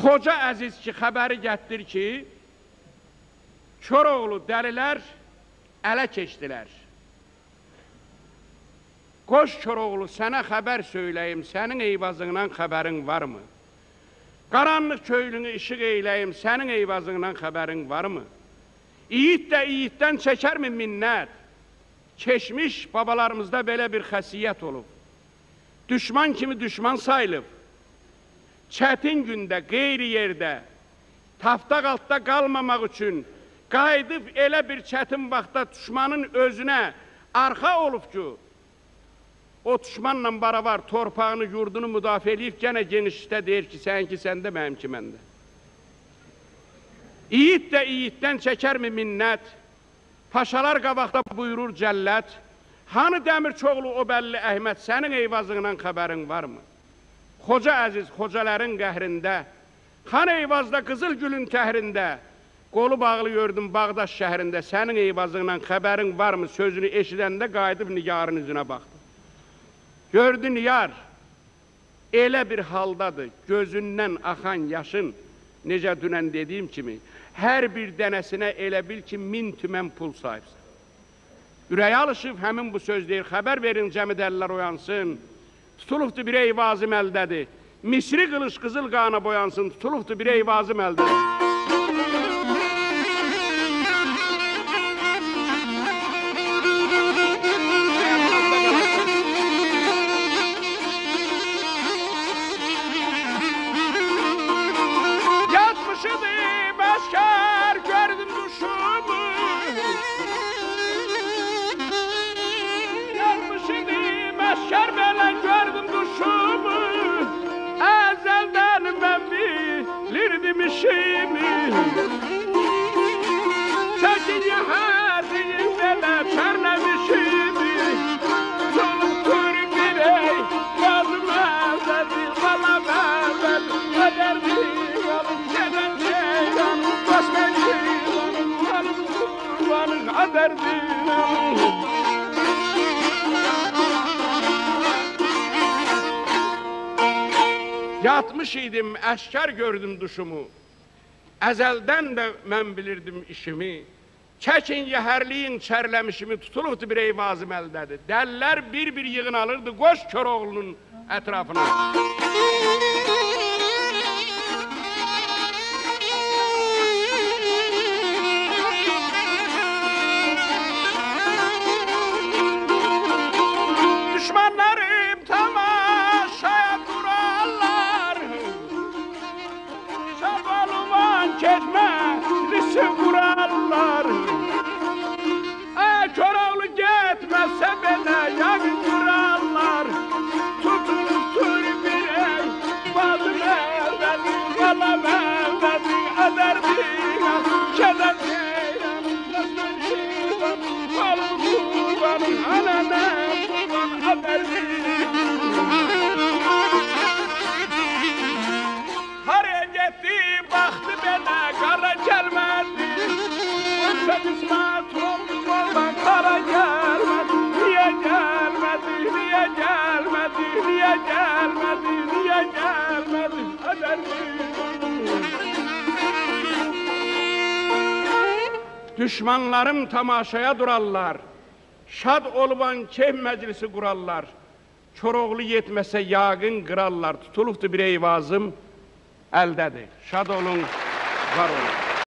Xoca Əziz ki, xəbəri gətirir ki, Koroğlu dəlilər ələ keçdilər. Qoş Koroğlu, sənə xəbər söyləyim, sənin eyvazından xəbərin varmı? Qaranlıq köylünü işıq eyləyim, sənin eyvazından xəbərin varmı? İyid də iyiddən çəkərmi minnət? Keçmiş babalarımızda belə bir xəsiyyət olub. Düşman kimi düşman sayılıb. Çətin gündə, qeyri yerdə, taftaq altda qalmamaq üçün qayıdıb elə bir çətin vaxtda düşmanın özünə arxa olub ki, o düşmanla baravar torpağını, yurdunu müdafiə edib gənə genişdə deyir ki, sənki səndə, mənimki məndə. İyid də iyiddən çəkərmi minnət? Paşalar qabaqda buyurur cəllət. Hanı Dəmirçoğlu o bəlli Əhməd, sənin eyvazından xəbərin varmı? Xoca Əziz, xocaların qəhrində, xan eyvazda Qızılgülün təhrində, qolu bağlı gördüm Bağdaş şəhərində, sənin eyvazından xəbərin varmı? Sözünü eşidəndə qayıdıb Nigarın üzünə baxdı. Gördü Nigar, elə bir haldadır, gözündən axan yaşın, necə dünən dediyim kimi, hər bir dənəsinə elə bil ki, 1000 tümən pul sahibsən. Ürəyə alışıb həmin bu söz deyir, xəbər verin cəmi dəlilər oyansın, tutulubdur bir eyvazım əldədir, Misri qılış qızıl qana boyansın, tutulubdur bir eyvazım əldədir. Çəkin hər deyim belə tərləmişimi, solubdur birey, yazım əzədir, balam əzədir, qədərdir, alım gedən ceyran, basməyir, alım kurbanın qədərdir. Yatmış idim, əşkər gördüm duşumu, əzəldən də mən bilirdim işimi, çəkin yəhərliyin çərləmişimi, tutulubdu bir eyvazım əldədir. Dəllər bir-bir yığın alırdı qoş Koroğlunun ətrafına. Düşmanlarım tamaşaya durarlar, şabalıman keçməlisi qurarlar. Koroğlu getməsə belə yağın qurarlar, tutulubdur bir ey, bazım əvvədir, qalam əvvədir, ədərdir, kədər deyəm, nəsməyirəm, qalım qurbanın, anənə qurban ədərdir. Haraya getdi, baxdı belə, qara gəlmədi, oysa qismət olmadan qara gəlmədi, niyə gəlmədi, niyə gəlmədi, niyə gəlmədi, niyə gəlmədi, ədərdir. Düşmanlarım tamaşaya durarlar, şad olman keyf məclisi qurarlar, Koroğlu yetməsə yağın qırarlar, tutulubdur bir eyvazım əldədir. Şad olun, var olun.